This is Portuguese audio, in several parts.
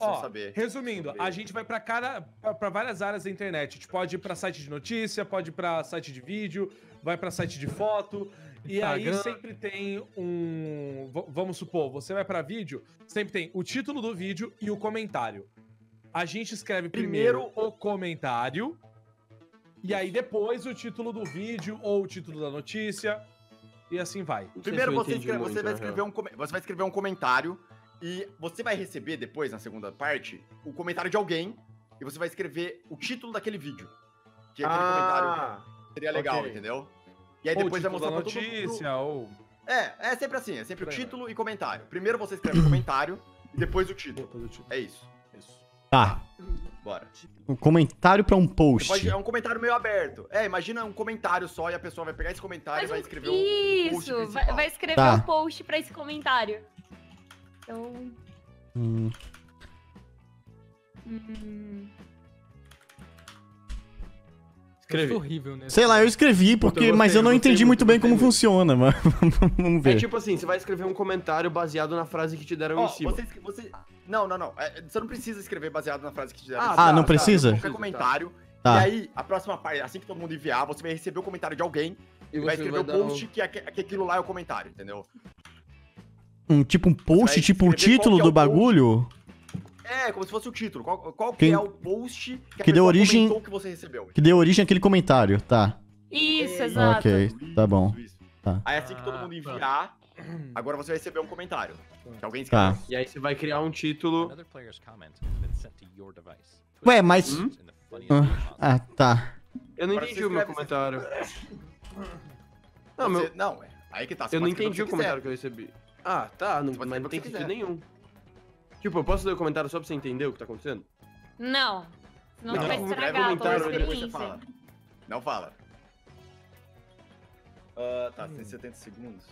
Ó, saber. resumindo, a gente vai pra várias áreas da internet. A gente pode ir pra site de notícia, pode ir pra site de vídeo, vai pra site de foto. E aí sempre tem vamos supor, você vai pra vídeo, sempre tem o título do vídeo e o comentário. A gente escreve primeiro o comentário, e aí depois o título do vídeo ou o título da notícia, e assim vai. Primeiro você vai escrever um comentário, e você vai receber depois, na segunda parte, o comentário de alguém, e você vai escrever o título daquele vídeo. Que aquele comentário seria legal, entendeu? E aí depois vai mostrar pra todo mundo. É sempre assim, é sempre o título e comentário. Primeiro você escreve o comentário e depois o título. É isso. Tá. Bora. Um comentário pra um post. É um comentário meio aberto. Imagina um comentário só e a pessoa vai pegar esse comentário e vai escrever um post Isso, principal. vai escrever um post pra esse comentário. Então... Escrevi. Horrível, né? Sei lá, eu escrevi, mas eu não entendi muito bem como funciona, mas vamos ver. É tipo assim, você vai escrever um comentário baseado na frase que te deram em cima. Não. Você não precisa escrever baseado na frase que te deram. Não precisa? Qualquer comentário. Tá. E aí, a próxima parte, assim que todo mundo enviar, você vai receber o comentário de alguém e vai escrever o post que aquilo lá é o comentário, entendeu? Tipo um post, tipo o título do bagulho? Como se fosse o título. Qual que é o post que deu origem comentou que você recebeu? Que deu origem àquele comentário, tá. Isso, exato. Ok, tá bom. Isso. Tá. Aí assim que todo mundo enviar, agora você vai receber um comentário. Que alguém escreveu. E aí você vai criar um título. Ué, mas... tá. Eu não entendi o meu comentário. Não, aí que tá. Eu não entendi o comentário que eu recebi. Tá, mas não tem sentido nenhum. Tipo, eu posso ler o comentário só pra você entender o que tá acontecendo? Não. Senão você vai Escreve estragar toda a depois você experiência. fala. Não fala. Tá, tem 70 segundos.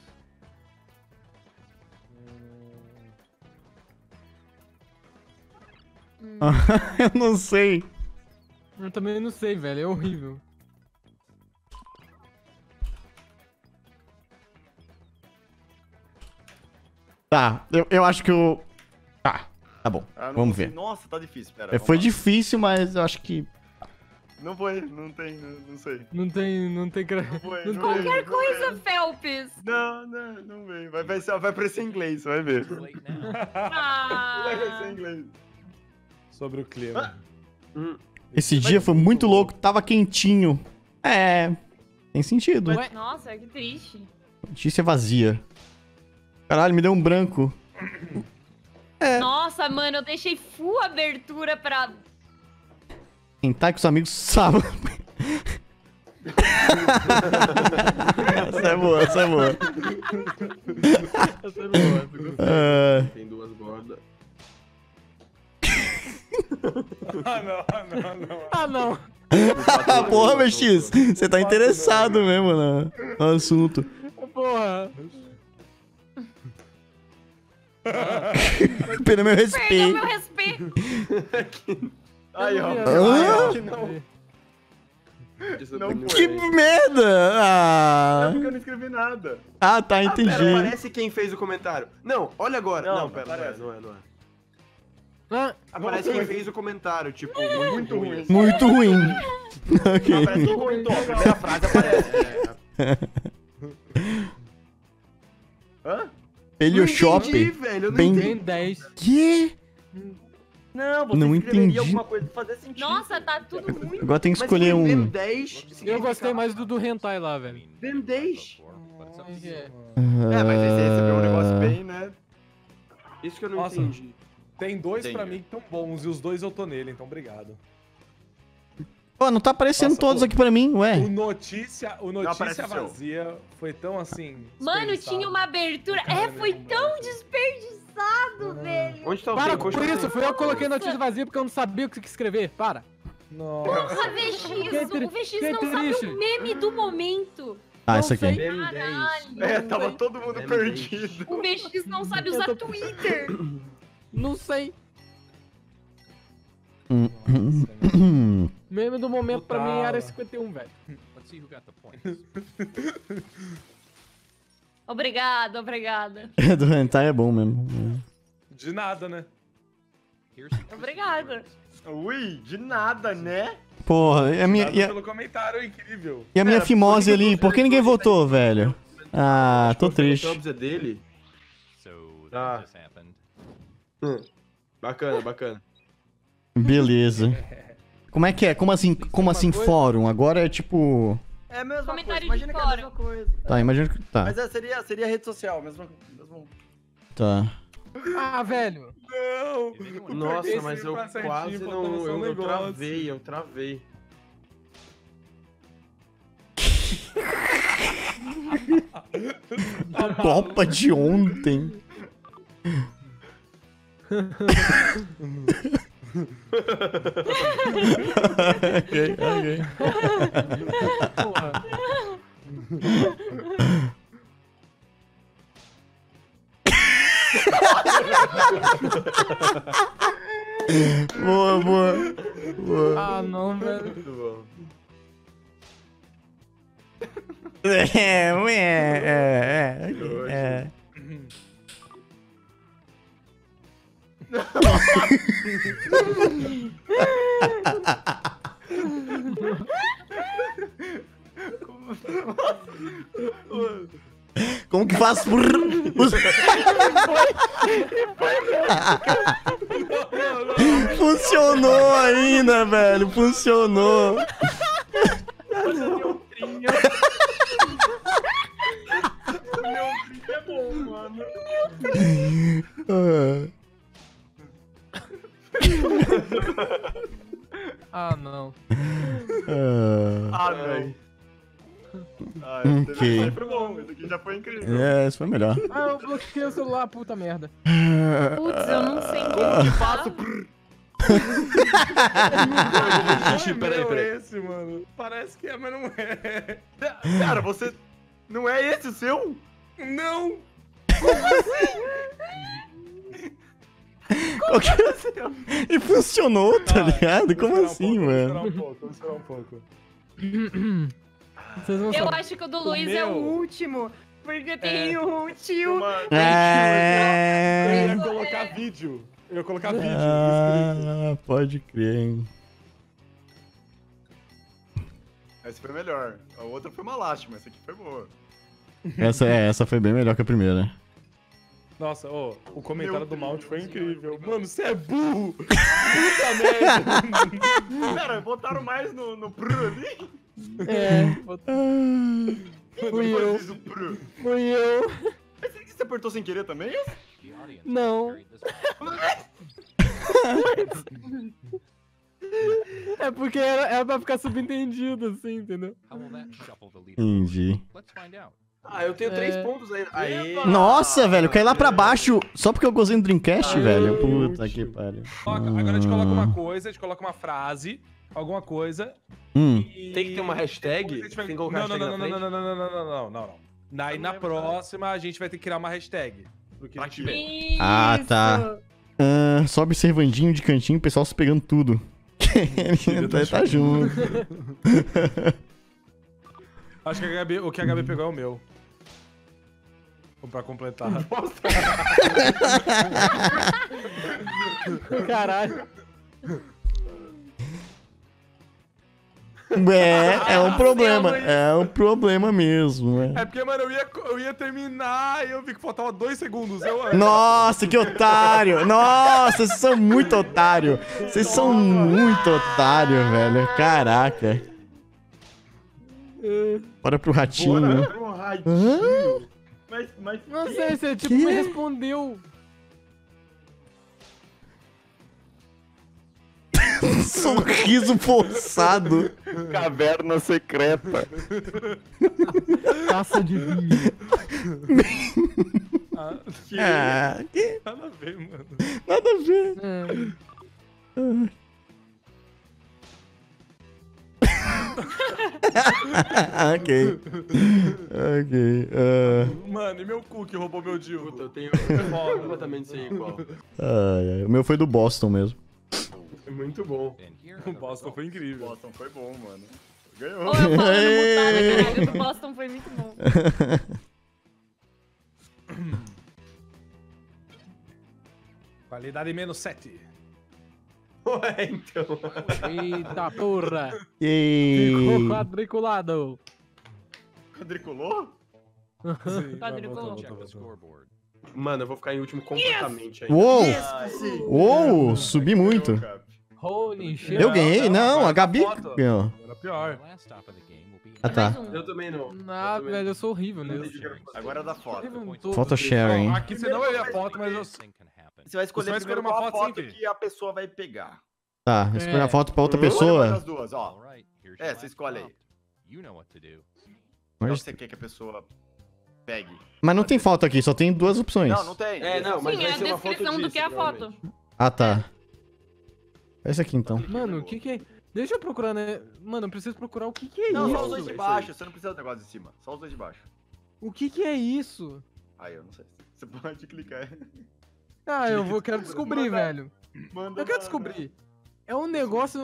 Eu não sei. Eu também não sei, velho. É horrível. Tá, eu acho que eu... Tá bom. Vamos ver. Nossa, tá difícil, pera. Foi difícil, mas eu acho que... Não foi, não sei. Não tem... Qualquer coisa, Phelps. Não veio. Vai aparecer em inglês, vai ver. Vai aparecer em inglês. Sobre o clima. Esse dia foi muito louco, tava quentinho. Tem sentido. Nossa, que triste. Notícia vazia. Caralho, me deu um branco. Nossa, mano, eu deixei full abertura pra... Sentar com os amigos sábado. Essa é boa. Essa é boa. Tem duas bordas. Não. Porra, MX, você tá interessado mesmo no assunto. Porra. Pelo meu respeito. Perdeu meu respeito. Aí, ó. Que merda! Porque eu não escrevi nada. Tá, entendi. Pera, aparece quem fez o comentário. Não, olha agora. Não, pera, não é. Aparece quem fez o comentário, tipo, muito ruim. Muito ruim. Ok. Aparece quem comentou, a primeira frase aparece. Elio Shop. Velho, eu não Bem... Tem 10. Que? Não, você não escreveria entendi. alguma coisa pra fazer sentido. Nossa, tá tudo muito... Agora tem que escolher um. 10 Eu gostei mais do hentai lá, velho. Ben 10? Mas aí você recebeu um negócio bem, né? Isso que eu não entendi. Tem dois pra mim que tão bons, e os dois eu tô nele, então obrigado. Pô, não tá aparecendo todos aqui pra mim, ué. O notícia vazia foi tão assim... Mano, tinha uma abertura... foi tão desperdiçado, velho. Onde tá o Para tempo? com isso, foi eu que coloquei notícia vazia porque eu não sabia o que escrever. Para. Nossa. Porra, VX, o VX não sabe o meme do momento. Isso aqui. Caralho. Tava todo mundo perdido. O VX não sabe usar Twitter. Não sei. Meme do momento pra mim era 51, velho. Obrigada. Do hentai é bom mesmo. De nada, né? Obrigada. Ui, de nada, né? Porra, e a minha, Obrigado pelo comentário incrível. e a minha fimose ali? Por que ninguém votou, velho? Ah, tô O triste. Jobs é dele? Ah. Bacana, bacana. Beleza. Como é que é? Como assim fórum? Agora é tipo... É a mesma Comentário coisa, imagina de que é a mesma coisa. Tá, imagina que... Tá, Mas seria rede social, mesmo... tá. Ah, velho. Não! Nossa, mas eu Tá certinho, quase faltando não... só um Eu negócio. travei, eu travei. Copa de ontem. Ok. Porra. Boa. Ah, não, velho. Muito bom. É. Como que faz? Funcionou ainda, velho. Funcionou. É bom, mano. Ah, não. Ah, velho. Ah, Ok. esse foi bom, esse aqui já foi incrível. É, isso foi melhor. Ah, eu bloqueei o celular, puta merda. Putz, eu não sei Como que como faço? Xixi, peraí. Esse, mano. Parece que é, mas não é. Cara, você... Não é esse o seu? Não! E funcionou, tá ligado? Como assim, mano? Vamos esperar um pouco. Vocês vão Eu saber. acho que o do Luiz é o meu- último. Porque tem o tio. Eu É. ia colocar vídeo. Eu ia colocar vídeo. escrito. Ah, pode crer, hein? Esse foi melhor. A outra foi uma lástima, essa aqui foi boa. Essa foi bem melhor que a primeira. Nossa, ô, o comentário Meu do Malte foi Deus, incrível. Mano, você é burro! Puta merda! Pera, botaram mais no prr ali? É, fui eu. Diz o prr. Fui eu. Esse aqui você apertou sem querer também? Não. É porque era pra ficar subentendido, assim, entendeu? Entendi. Ah, eu tenho 3 É. pontos ainda. Aê. Nossa, velho, cai lá pra baixo só porque eu gozei no Dreamcast, velho. Puta que pariu. Agora a gente coloca uma coisa, a gente coloca uma frase, alguma coisa. E... Tem que ter uma hashtag? depois a gente vai- Tem que colocar não, hashtag não, na não, não, frente? não, não, não, não, não, não. Aí na próxima a gente vai ter que criar uma hashtag. Porque a gente vê. Isso. Ah, tá. Só observandinho de cantinho, o pessoal se pegando tudo. tá junto. Acho que o que a Gabi pegou é o meu. Pra completar. Caralho. É um problema. É um problema mesmo, né? É porque, mano, eu ia terminar e eu vi que faltava 2 segundos. Nossa, que otário! Nossa, vocês são muito otário! Vocês são muito otário, velho. Caraca. Bora pro ratinho. Bora, ratinho. Mas... Não sei, você tipo Que? me respondeu. Sorriso forçado. Caverna secreta. Taça de vinho. Ah, que Nada a ver, mano. nada a ver. Ok. Ok. Mano, e meu cu que roubou meu Dildo? Puta, eu tenho completamente sem igual. O meu foi do Boston mesmo. É muito bom. O Boston foi incrível. Boston foi bom, mano. Ou Ganhou. eu falando mutada, caralho. O do Boston foi muito bom. Qualidade -7. É, então. Eita porra. E... Ficou quadriculado. Quadriculou? Sim, Quadriculou. voltou. Mano, eu vou ficar em último completamente aí. Uou! Sim. Uou, subi muito. Holy shit. Eu ganhei? Não, a Gabi foto. ganhou. Era pior. Ah, tá. Mais um. Eu também não. Ah, velho, eu sou horrível nisso. Agora é da foto. Foto sharing. Aqui você não ia a foto, mas eu... Você vai escolher Você vai primeiro escolher uma qual a foto foto sem ver. que a pessoa vai pegar. Tá, escolhi a foto pra outra Escolhe uma pessoa. das duas, ó. É, você escolhe aí. Qual Mas, você quer que a pessoa pegue? mas não tem foto aqui, só tem duas opções. Não, não tem. É, não, mas Sim, vai é a ser uma foto descrição do disso, que é a foto. provavelmente. Ah, tá. Esse aqui então. Mano, o que é? Deixa eu procurar, né? Mano, eu preciso procurar o que é Não, isso. só os dois de baixo. Você não precisa do negócio de cima. Só os dois de baixo. O que é isso? Aí, eu não sei. Você pode clicar. Ah, quero descobrir, velho. Manda. Eu quero descobrir. É um negócio.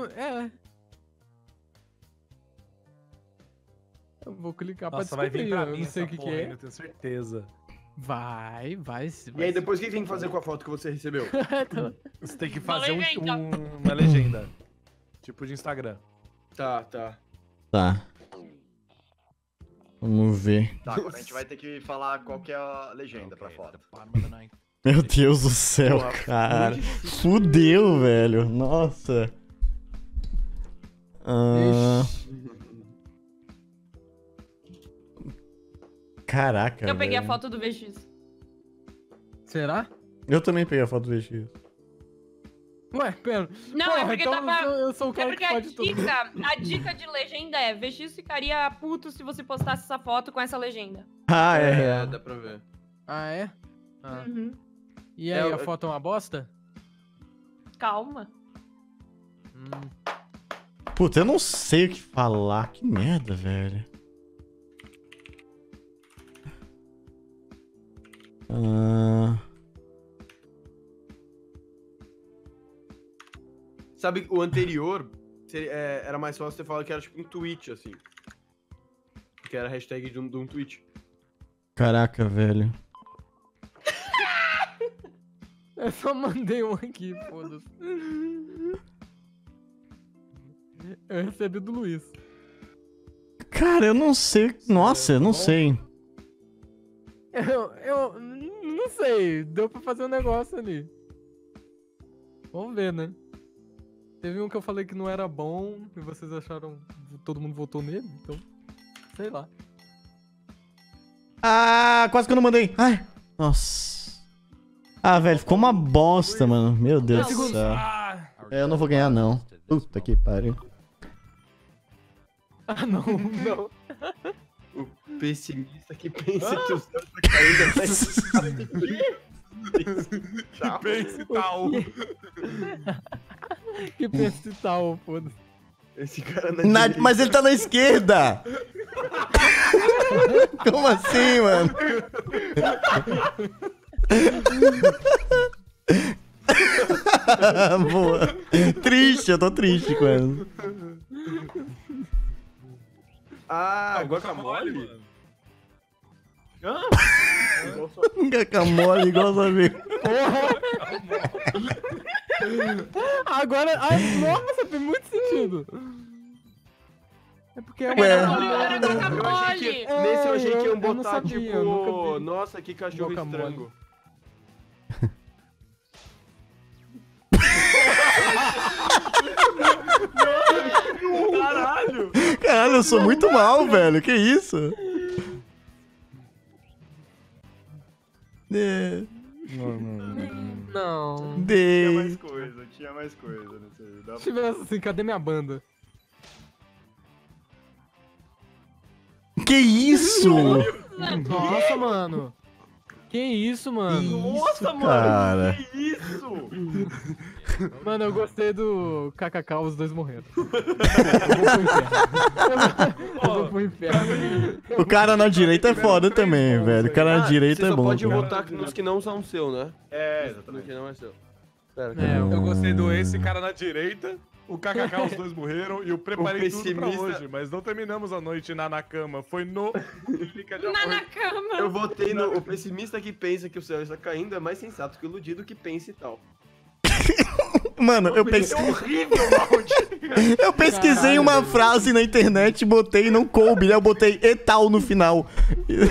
Eu vou clicar Nossa, pra vai descobrir. vir pra Eu mim não sei o essa que porra é. ainda, eu tenho certeza. Vai. E aí, depois o que tem que fazer com a foto que você recebeu? Você tem que Uma fazer legenda. uma legenda. Tipo de Instagram. Tá, tá. Tá. Vamos ver. Tá, agora a gente vai ter que falar qual que é a legenda pra foto. Meu Deus do céu, Porra, cara. Fudeu, velho. Nossa. Caraca, Eu peguei a velho. foto do VX. Será? Eu também peguei a foto do VX. Ué, pera. Não, Porra, é porque então tava... eu sou o É cara porque que pode tudo. a dica de legenda é VX ficaria puto se você postasse essa foto com essa legenda. Ah, é. dá pra ver. Ah, é? Ah. Uhum. E aí, É, a foto é uma bosta? Calma. Puta, eu não sei o que falar. Que merda, velho. Sabe, o anterior era mais fácil você falar que era tipo um tweet, assim. Que era a hashtag de um tweet. Caraca, velho. Eu só mandei um aqui, foda-se. Eu recebi do Luiz. Cara, eu não sei. Nossa, eu não sei. Eu não sei, deu pra fazer um negócio ali. Vamos ver, né? Teve um que eu falei que não era bom e vocês acharam. Todo mundo votou nele, então. Sei lá. Ah, quase que eu não mandei. Ai, nossa. Ah, velho, ficou uma bosta, mano. Meu Deus do céu. Ah, É, eu não vou ganhar, não. Puta que pariu. Ah, não, não. O pessimista que pensa que o céu tá caindo que pense tal. Que pensa e tal, foda-se. Esse cara Mas ele tá na esquerda! Como assim, mano? Boa. Triste, eu tô triste com ela. Ah, Guacamole, guacamole? mano. Guacamole igual os amigos. Agora. Nossa, fez muito sentido. É porque é Ué. Era Eu achei guacamole. que, nesse eu achei que eu iam não botar, sabia, tipo, eu nunca vi. nossa, que cachorro Guacamole. estranho. Caralho! Caralho, eu sou muito mal, velho. Que isso? Não. Tinha mais coisa, não sei. Dá Se tivesse assim, cadê minha banda? Que isso? Nossa, mano. Que isso, mano? Nossa, mano! Cara. Que isso? Mano, eu gostei do KKK, os dois morreram. Eu vou pro inferno. O cara na direita é foda também, velho. O cara na direita Você é só bom. pode cara. votar nos que não são seu, né? É, No exatamente. que não é seu. Pera, É, Eu gostei do esse cara na direita, o KKK, os dois morreram e eu preparei tudo pra pessimista. hoje, mas não terminamos a noite na cama. Foi no Fica de Na Amor. cama. Eu votei no o pessimista que pensa que o céu está caindo é mais sensato que o iludido que pensa e tal. Mano, eu pesquisei. É horrível, Malte. Eu pesquisei uma frase na internet, botei e não coube, né? Eu botei e tal no final. Eu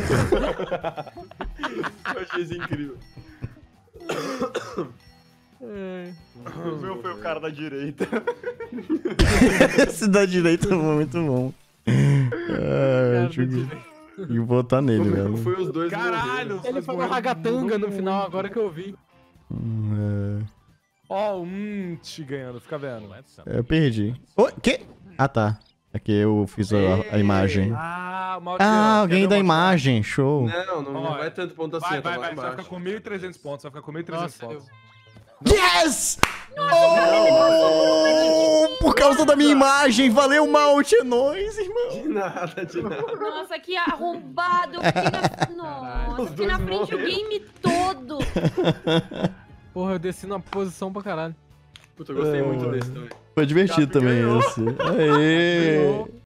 achei isso incrível. O meu foi o cara da direita. Esse da direita foi muito bom. Eu tinha que votar nele, velho. Foi os dois. Caralho! Ele foi uma ragatanga no final, agora que eu vi. Ó, te ganhando, fica vendo. Eu perdi. O quê? Ah, tá. Aqui eu fiz a imagem. Alguém da imagem, show. Não vai tanto ponto assim, vai, você vai ficar com 1.300 pontos, vai ficar com 1.300 pontos. Yes! Oh, por causa da minha imagem, valeu, Malte, é nóis, irmão. De nada. Nossa, que arrombado. Eu fiquei na frente o game todo. Porra, eu desci na posição pra caralho. Puta, eu gostei muito desse também. Foi divertido também esse. Aê!